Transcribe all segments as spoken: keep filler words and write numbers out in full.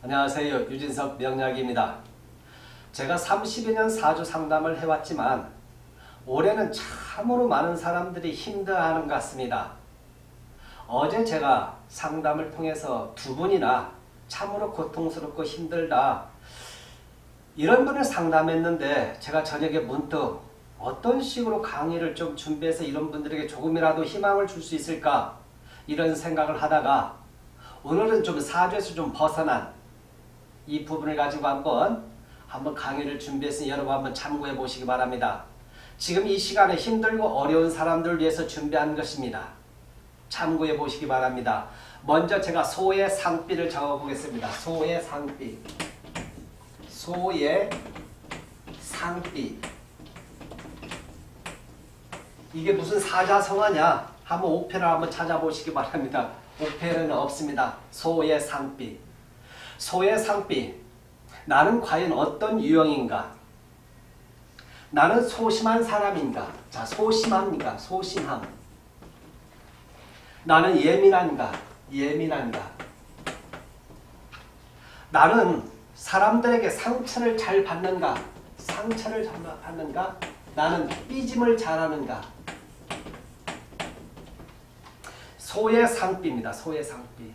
안녕하세요. 유진석 명약입니다. 제가 삼십여 년 사주 상담을 해왔지만 올해는 참으로 많은 사람들이 힘들어하는 것 같습니다. 어제 제가 상담을 통해서 두 분이나 참으로 고통스럽고 힘들다 이런 분을 상담했는데 제가 저녁에 문득 어떤 식으로 강의를 좀 준비해서 이런 분들에게 조금이라도 희망을 줄 수 있을까 이런 생각을 하다가 오늘은 좀 사주에서 좀 벗어난 이 부분을 가지고 한번 한번 강의를 준비했으니 여러분 한번 참고해 보시기 바랍니다. 지금 이 시간에 힘들고 어려운 사람들을 위해서 준비한 것입니다. 참고해 보시기 바랍니다. 먼저 제가 소의 상비를 적어 보겠습니다. 소의 상비. 소의 상비. 이게 무슨 사자성어냐? 한번 옥패를 한번 찾아보시기 바랍니다. 옥패는 없습니다. 소의 상비. 소의 상비. 나는 과연 어떤 유형인가? 나는 소심한 사람인가? 자, 소심합니까? 소심함. 나는 예민한가? 예민한가? 나는 사람들에게 상처를 잘 받는가? 상처를 잘 받는가? 나는 삐짐을 잘하는가? 소의 상비입니다. 소의 상비.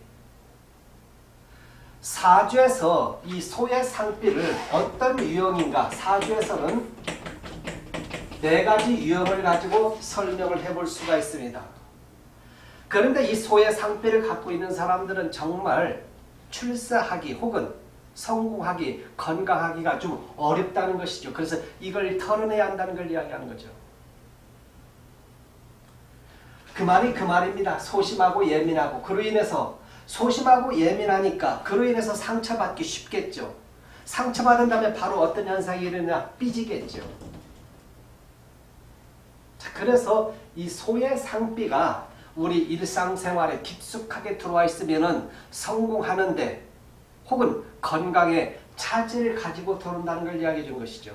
사주에서 이 소의 상비를 어떤 유형인가? 사주에서는 네 가지 유형을 가지고 설명을 해볼 수가 있습니다. 그런데 이 소의 상비를 갖고 있는 사람들은 정말 출세하기 혹은 성공하기, 건강하기가 좀 어렵다는 것이죠. 그래서 이걸 털어내야 한다는 걸 이야기하는 거죠. 그 말이 그 말입니다. 소심하고 예민하고 그로 인해서 소심하고 예민하니까 그로 인해서 상처받기 쉽겠죠. 상처받은 다음에 바로 어떤 현상이 일어나냐? 삐지겠죠. 자, 그래서 이 소의 상비가 우리 일상생활에 깊숙하게 들어와 있으면은 성공하는데 혹은 건강에 차질을 가지고 들어온다는 걸 이야기해 준 것이죠.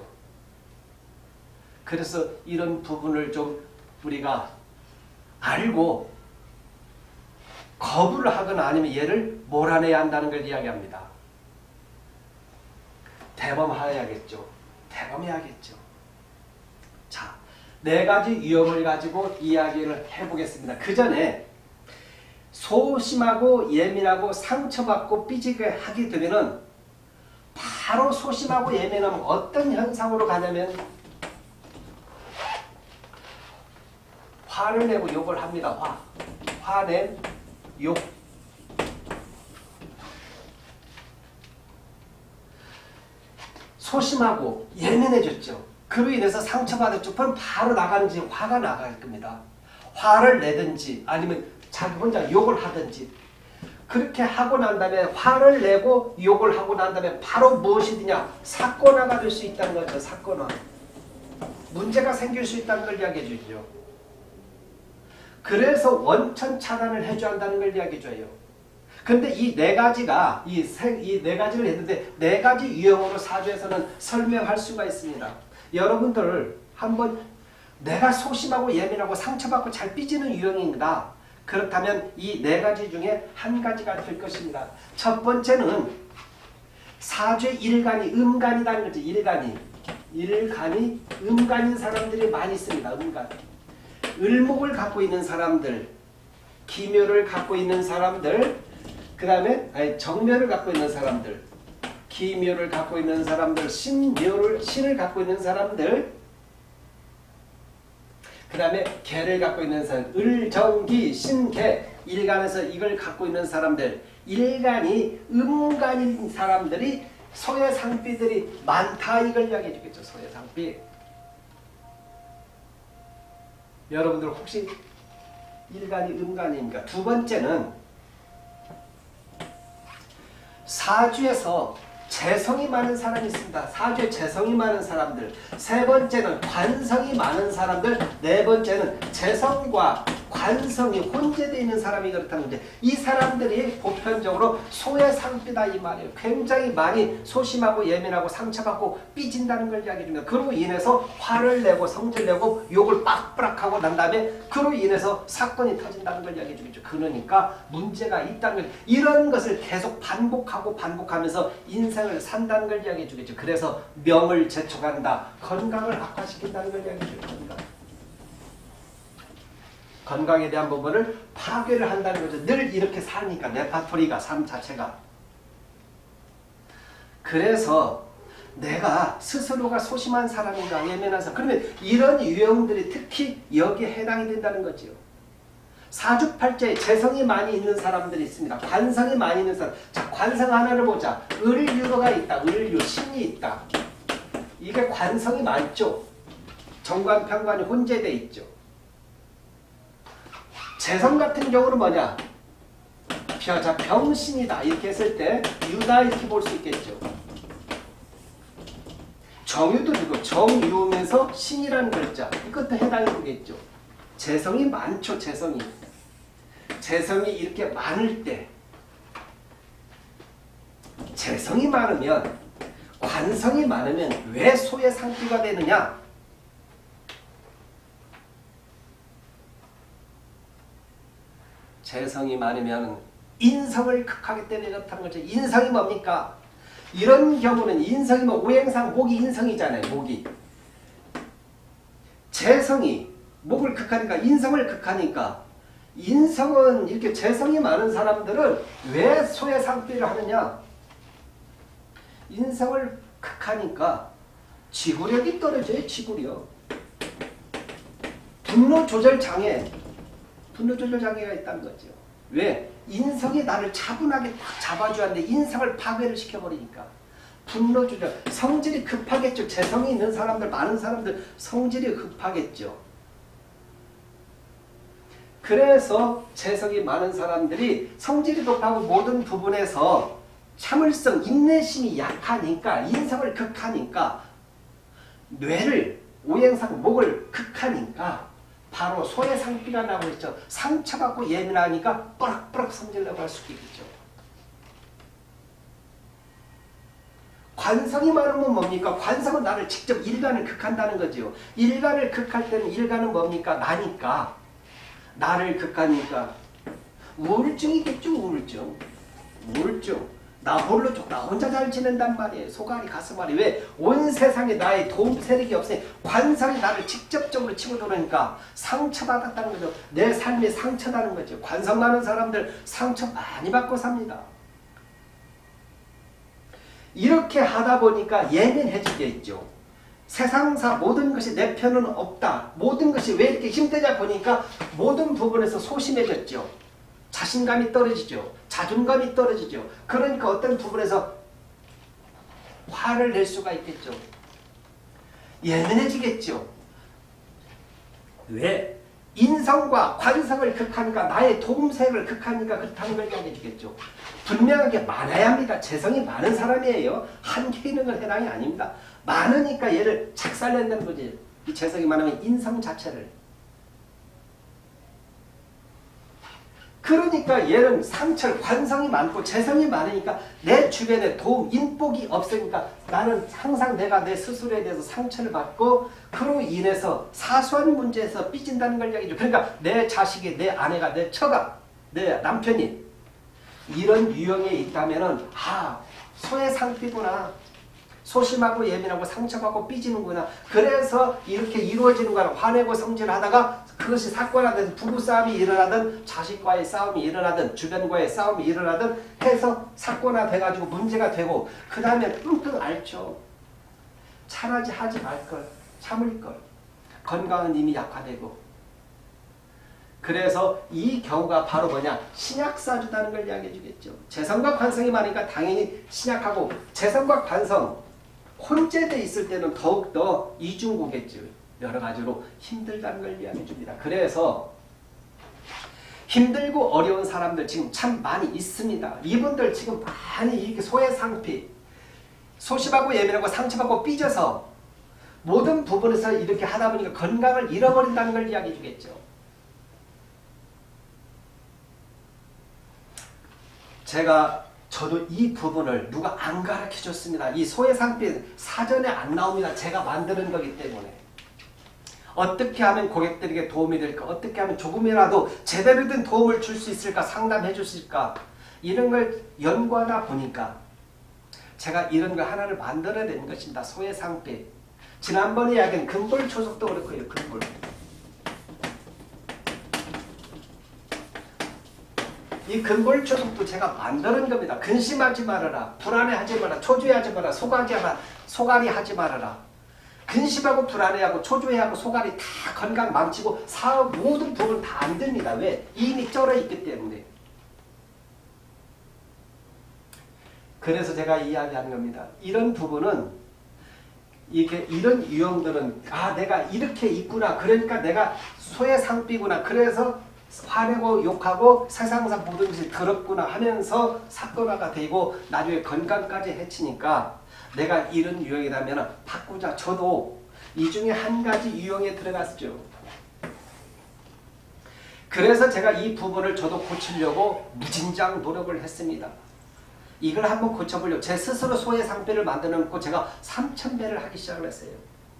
그래서 이런 부분을 좀 우리가 알고 거부를 하거나 아니면 얘를 몰아내야 한다는 걸 이야기합니다. 대범해야겠죠. 대범해야겠죠. 자, 네 가지 유형을 가지고 이야기를 해보겠습니다. 그 전에 소심하고 예민하고 상처받고 삐지게 하게 되면은 바로 소심하고 예민하면 어떤 현상으로 가냐면 화를 내고 욕을 합니다. 화. 화낸 욕. 소심하고 예민해졌죠. 그로 인해서 상처받았죠. 그럼 바로 나가는지 화가 나갈 겁니다. 화를 내든지 아니면 자기 혼자 욕을 하든지 그렇게 하고 난 다음에 화를 내고 욕을 하고 난 다음에 바로 무엇이 되냐? 사건화가 될 수 있다는 거죠. 사건화. 문제가 생길 수 있다는 걸 이야기해 주죠. 그래서 원천 차단을 해줘야 한다는 걸 이야기해 줘요. 근데 이 네 가지가 이 네 가지를 했는데 네 가지 유형으로 사주에서는 설명할 수가 있습니다. 여러분들 한번 내가 소심하고 예민하고 상처받고 잘 삐지는 유형입니다. 그렇다면 이 네 가지 중에 한 가지가 될 것입니다. 첫 번째는 사주의 일간이 음간이라는 거죠. 일간이. 일간이 음간인 사람들이 많이 있습니다. 음간. 을목을 갖고 있는 사람들, 기묘를 갖고 있는 사람들, 그 다음에 정묘를 갖고 있는 사람들, 기묘를 갖고 있는 사람들, 신묘를, 신을 갖고 있는 사람들, 그 다음에 개를 갖고 있는 사람, 을, 정, 기, 신, 개, 일간에서 이걸 갖고 있는 사람들, 일간이 음간인 사람들이 소의 상비들이 많다 이걸 이야기해 주겠죠. 소의 상비. 여러분들 혹시 일간이 음간입니까? 두 번째는 사주에서 재성이 많은 사람이 있습니다. 사주에 재성이 많은 사람들. 세 번째는 관성이 많은 사람들. 네 번째는 재성과 관 관성이 혼재되어 있는 사람이 그렇다는 거죠. 이 사람들이 보편적으로 소외상피다 이 말이에요. 굉장히 많이 소심하고 예민하고 상처받고 삐진다는 걸 이야기해줍니다. 그로 인해서 화를 내고 성질내고 욕을 빡빡하고 난 다음에 그로 인해서 사건이 터진다는 걸 이야기해주겠죠. 그러니까 문제가 있다는 걸, 이런 것을 계속 반복하고 반복하면서 인생을 산다는 걸 이야기해주겠죠. 그래서 명을 재촉한다. 건강을 악화시킨다는 걸 이야기해주죠. 건강. 건강에 대한 부분을 파괴를 한다는 거죠. 늘 이렇게 사니까 레파토리가 삶 자체가. 그래서 내가 스스로가 소심한 사람인가 예민한 사람, 그러면 이런 유형들이 특히 여기에 해당이 된다는 거죠. 사주팔자에 재성이 많이 있는 사람들이 있습니다. 관성이 많이 있는 사람. 자, 관성 하나를 보자. 을유가 있다. 을유, 신이 있다. 이게 관성이 많죠. 정관, 편관이 혼재되어 있죠. 재성 같은 경우는 뭐냐? 자, 병신이다. 이렇게 했을 때 유다 이렇게 볼 수 있겠죠. 정유도 되고 정유면서 신이라는 글자. 이것도 해당이 되겠죠. 재성이 많죠. 재성이. 재성이 이렇게 많을 때 재성이 많으면 관성이 많으면 왜 소외상피가 되느냐? 재성이 많으면 인성을 극하기 때문에 그렇다는 거죠. 인성이 뭡니까? 이런 경우는 인성이 뭐 오행상 목이 인성이잖아요. 목이. 재성이 목을 극하니까 인성을 극하니까 인성은 이렇게 재성이 많은 사람들은 왜 소외상피를 하느냐? 인성을 극하니까 지구력이 떨어져요. 지구력. 분노 조절 장애. 분노 조절 장애가 있다는 거죠. 왜? 인성이 나를 차분하게 딱 잡아줘야 하는데 인성을 파괴를 시켜버리니까. 분노 조절. 성질이 급하겠죠. 재성이 있는 사람들, 많은 사람들 성질이 급하겠죠. 그래서 재성이 많은 사람들이 성질이 급하고 모든 부분에서 참을성, 인내심이 약하니까 인성을 극하니까 뇌를, 오행상 목을 극하니까 바로 소외상피가 나고 있죠. 상처받고 예민하니까 뻐락뻐락 성질내고 할 수 있겠죠. 관성이 많으면 뭡니까? 관성은 나를 직접 일간을 극한다는 거죠. 일간을 극할 때는 일간은 뭡니까? 나니까. 나를 극하니까 우울증이겠죠. 우울증. 우울증. 나 홀로 쭉 나 혼자 잘 지낸단 말이에요. 속앓이 가슴앓이. 왜? 온 세상에 나의 도움 세력이 없으니 관성이 나를 직접적으로 치고 들어오니까 상처받았다는 거죠. 내 삶이 상처다는 거죠. 관성 많은 사람들 상처 많이 받고 삽니다. 이렇게 하다 보니까 예민해지겠죠. 세상사 모든 것이 내 편은 없다. 모든 것이 왜 이렇게 힘드냐 보니까 모든 부분에서 소심해졌죠. 자신감이 떨어지죠. 자존감이 떨어지죠. 그러니까 어떤 부분에서 화를 낼 수가 있겠죠. 예민해지겠죠. 왜? 인성과 관성을 극하니까 나의 도움색을 극하니까 그렇다는 걸 이야기해 주겠죠. 분명하게 많아야 합니다. 재성이 많은 사람이에요. 한계 있는 건 해당이 아닙니다. 많으니까 얘를 작살낸다는 거지. 이 재성이 많으면 인성 자체를. 그러니까 얘는 상처, 관성이 많고 재성이 많으니까 내 주변에 도움, 인복이 없으니까 나는 항상 내가 내 스스로에 대해서 상처를 받고 그로 인해서 사소한 문제에서 삐진다는 걸 이야기죠. 그러니까 내 자식이, 내 아내가, 내 처가, 내 남편이 이런 유형에 있다면은 아, 소외상피구나. 소심하고 예민하고 상처받고 삐지는구나. 그래서 이렇게 이루어지는 거야. 화내고 성질하다가 그것이 사건화돼서 부부싸움이 일어나든 자식과의 싸움이 일어나든 주변과의 싸움이 일어나든 해서 사건화돼가지고 문제가 되고 그 다음에 끙끙 앓죠. 차라리 하지 말걸. 참을걸. 건강은 이미 약화되고. 그래서 이 경우가 바로 뭐냐? 신약사주다는 걸 이야기해 주겠죠. 재성과 관성이 많으니까 당연히 신약하고 재성과 관성 혼재되어 있을 때는 더욱더 이중고겠죠. 여러 가지로 힘들다는 걸 이야기해 줍니다. 그래서 힘들고 어려운 사람들 지금 참 많이 있습니다. 이분들 지금 많이 이렇게 소외상피, 소심하고 예민하고 상처받고 삐져서 모든 부분에서 이렇게 하다 보니까 건강을 잃어버린다는 걸 이야기해 주겠죠. 제가 저도 이 부분을 누가 안 가르쳐 줬습니다. 이 소외상태 사전에 안 나옵니다. 제가 만드는 거기 때문에. 어떻게 하면 고객들에게 도움이 될까? 어떻게 하면 조금이라도 제대로 된 도움을 줄 수 있을까? 상담해 주실까? 이런 걸 연구하다 보니까 제가 이런 거 하나를 만들어야 되는 것입니다. 소외상태. 지난번에 이야기한 근골초석도 그렇고요. 근골. 이 근골초석도 제가 만드는 겁니다. 근심하지 말아라. 불안해하지 마라. 초조해하지 마라. 속하지 마라. 속앓이 하지 말아라. 근심하고 불안해하고 초조해하고 속앓이 다 건강 망치고 사업 모든 부분 다 안 됩니다. 왜? 이인이 쩔어 있기 때문에. 그래서 제가 이야기하는 겁니다. 이런 부분은 이게 이런 유형들은 아 내가 이렇게 있구나. 그러니까 내가 소외상비구나. 그래서 화내고 욕하고 세상사 모든 것이 더럽구나 하면서 사건화가 되고 나중에 건강까지 해치니까 내가 이런 유형이라면 바꾸자. 저도 이 중에 한 가지 유형에 들어갔죠. 그래서 제가 이 부분을 저도 고치려고 무진장 노력을 했습니다. 이걸 한번 고쳐보려고 제 스스로 소외상태를 만들어 놓고 제가 삼천 배를 하기 시작을 했어요.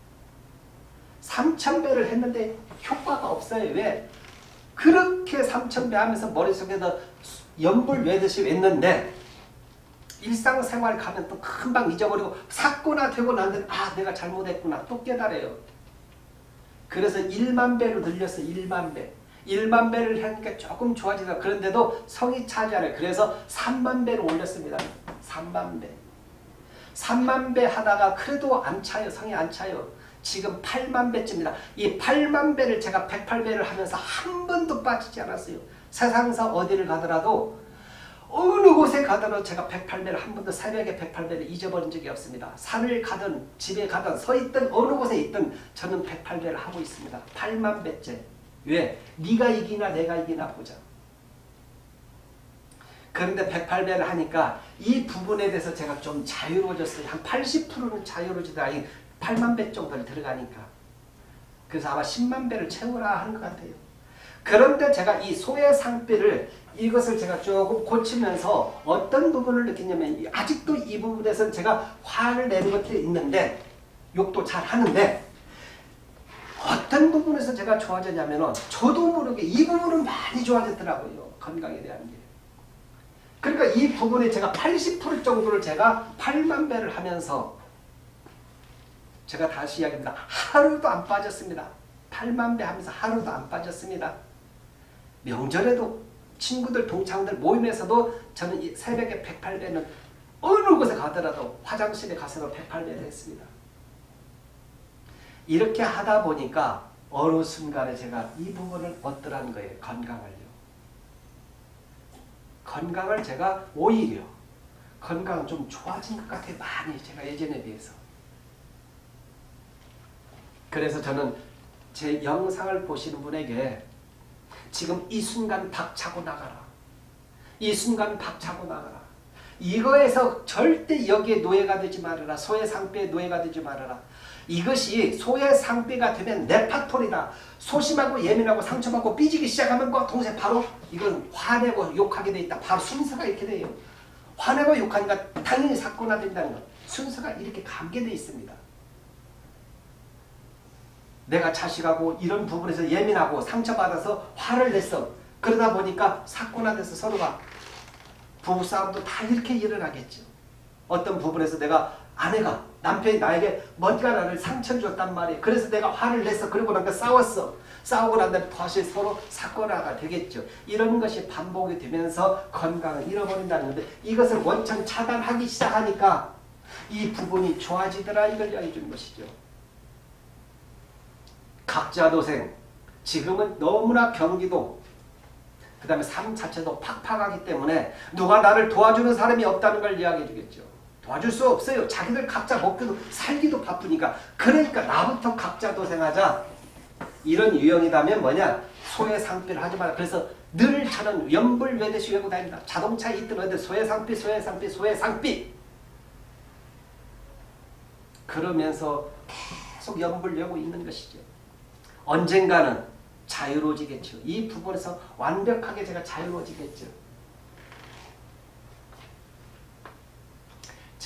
삼천 배를 했는데 효과가 없어요. 왜? 그렇게 삼천 배 하면서 머릿속에서 연불 외듯이 했는데 일상생활 가면 또 금방 잊어버리고 사고나 되고 나면 아 내가 잘못했구나 또 깨달아요. 그래서 일만 배로 늘렸어요. 일만 배. 일만 배를 하니까 조금 좋아지다. 그런데도 성이 차지 않아요. 그래서 삼만 배로 올렸습니다. 삼만 배. 삼만 배 하다가 그래도 안 차요. 성이 안 차요. 지금 팔만 배쯤입니다. 이 팔만 배를 제가 백팔 배를 하면서 한 번도 빠지지 않았어요. 세상사 어디를 가더라도 어느 곳에 가더라도 제가 백팔 배를 한 번도 새벽에 백팔 배를 잊어버린 적이 없습니다. 산을 가든 집에 가든 서 있든 어느 곳에 있든 저는 백팔 배를 하고 있습니다. 팔만 배째. 왜? 네가 이기나 내가 이기나 보자. 그런데 백팔 배를 하니까 이 부분에 대해서 제가 좀 자유로워졌어요. 한 팔십 퍼센트는 자유로워지다. 팔만 배 정도를 들어가니까. 그래서 아마 십만 배를 채우라 하는 것 같아요. 그런데 제가 이 소외상태를 이것을 제가 조금 고치면서 어떤 부분을 느끼냐면 아직도 이 부분에서는 제가 화를 내는 것들이 있는데 욕도 잘 하는데 어떤 부분에서 제가 좋아졌냐면 저도 모르게 이 부분은 많이 좋아졌더라고요. 건강에 대한 게. 그러니까 이 부분에 제가 팔십 퍼센트 정도를 제가 팔만 배를 하면서 제가 다시 이야기합니다. 하루도 안 빠졌습니다. 팔만 배 하면서 하루도 안 빠졌습니다. 명절에도 친구들 동창들 모임에서도 저는 이 새벽에 백팔 배는 어느 곳에 가더라도 화장실에 가서도 백팔 배를 했습니다. 이렇게 하다 보니까 어느 순간에 제가 이 부분을 얻더라는 거예요. 건강을요. 건강을 제가 오히려 건강은 좀 좋아진 것 같아요. 많이 제가 예전에 비해서. 그래서 저는 제 영상을 보시는 분에게 지금 이 순간 박차고 나가라. 이 순간 박차고 나가라. 이거에서 절대 여기에 노예가 되지 말아라. 소외상태의 노예가 되지 말아라. 이것이 소외상태가 되면 네파토리다. 소심하고 예민하고 상처받고 삐지기 시작하면 그 동시에 바로 이건 화내고 욕하게 돼 있다. 바로 순서가 이렇게 돼요. 화내고 욕하니까 당연히 사건화 된다는 것. 순서가 이렇게 감게 돼 있습니다. 내가 자식하고 이런 부분에서 예민하고 상처받아서 화를 냈어. 그러다 보니까 사건화돼서 서로가 부부싸움도 다 이렇게 일어나겠죠. 어떤 부분에서 내가 아내가 남편이 나에게 뭔가 나를 상처를 줬단 말이에요. 그래서 내가 화를 냈어. 그러고 나니까 싸웠어. 싸우고 난 다음에 다시 서로 사건화가 되겠죠. 이런 것이 반복이 되면서 건강을 잃어버린다는 건데 이것을 원천 차단하기 시작하니까 이 부분이 좋아지더라 이걸 이야기해 주는 것이죠. 각자도생. 지금은 너무나 경기도 그 다음에 삶 자체도 팍팍하기 때문에 누가 나를 도와주는 사람이 없다는 걸 이야기해 주겠죠. 도와줄 수 없어요. 자기들 각자 먹기도 살기도 바쁘니까. 그러니까 나부터 각자 도생하자. 이런 유형이라면 뭐냐? 소외상피를 하지 마라. 그래서 늘 저는 연불외대시 외고 다닙니다. 자동차에 있든 어디 소외상피 소외상피 소외상피 그러면서 계속 연불 외고 있는 것이죠. 언젠가는 자유로워지겠죠. 이 부분에서 완벽하게 제가 자유로워지겠죠.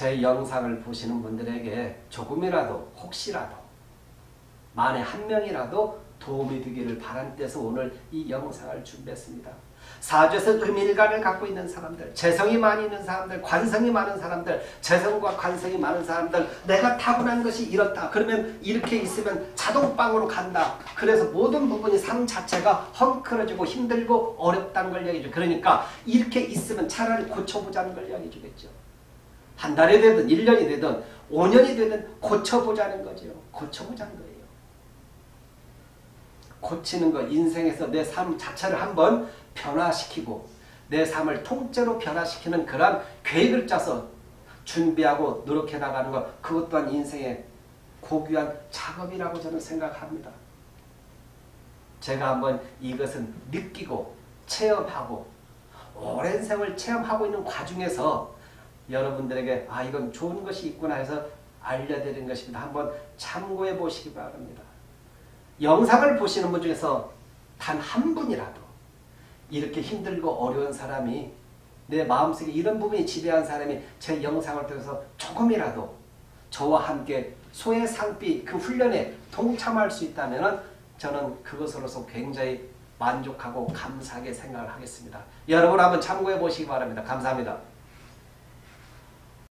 제 영상을 보시는 분들에게 조금이라도 혹시라도 만에 한 명이라도 도움이 되기를 바란 뜻에서 오늘 이 영상을 준비했습니다. 사주에서 음일간을 갖고 있는 사람들, 재성이 많이 있는 사람들, 관성이 많은 사람들, 재성과 관성이 많은 사람들, 내가 타고난 것이 이렇다. 그러면 이렇게 있으면 자동방으로 간다. 그래서 모든 부분이 삶 자체가 헝클어지고 힘들고 어렵다는 걸 얘기해줘. 그러니까 이렇게 있으면 차라리 고쳐보자는 걸 얘기해주겠죠. 한 달이 되든 일 년이 되든 오 년이 되든 고쳐보자는 거죠. 고쳐보자는 거예요. 고치는 것, 인생에서 내 삶 자체를 한번 변화시키고 내 삶을 통째로 변화시키는 그런 계획을 짜서 준비하고 노력해 나가는 것, 그것 또한 인생의 고귀한 작업이라고 저는 생각합니다. 제가 한번 이것은 느끼고 체험하고 오랜 세월 체험하고 있는 과정에서 여러분들에게 아 이건 좋은 것이 있구나 해서 알려드리는 것입니다. 한번 참고해 보시기 바랍니다. 영상을 보시는 분 중에서 단 한 분이라도 이렇게 힘들고 어려운 사람이 내 마음속에 이런 부분이 지배한 사람이 제 영상을 통해서 조금이라도 저와 함께 소해상비 그 훈련에 동참할 수 있다면 저는 그것으로서 굉장히 만족하고 감사하게 생각을 하겠습니다. 여러분 한번 참고해 보시기 바랍니다. 감사합니다.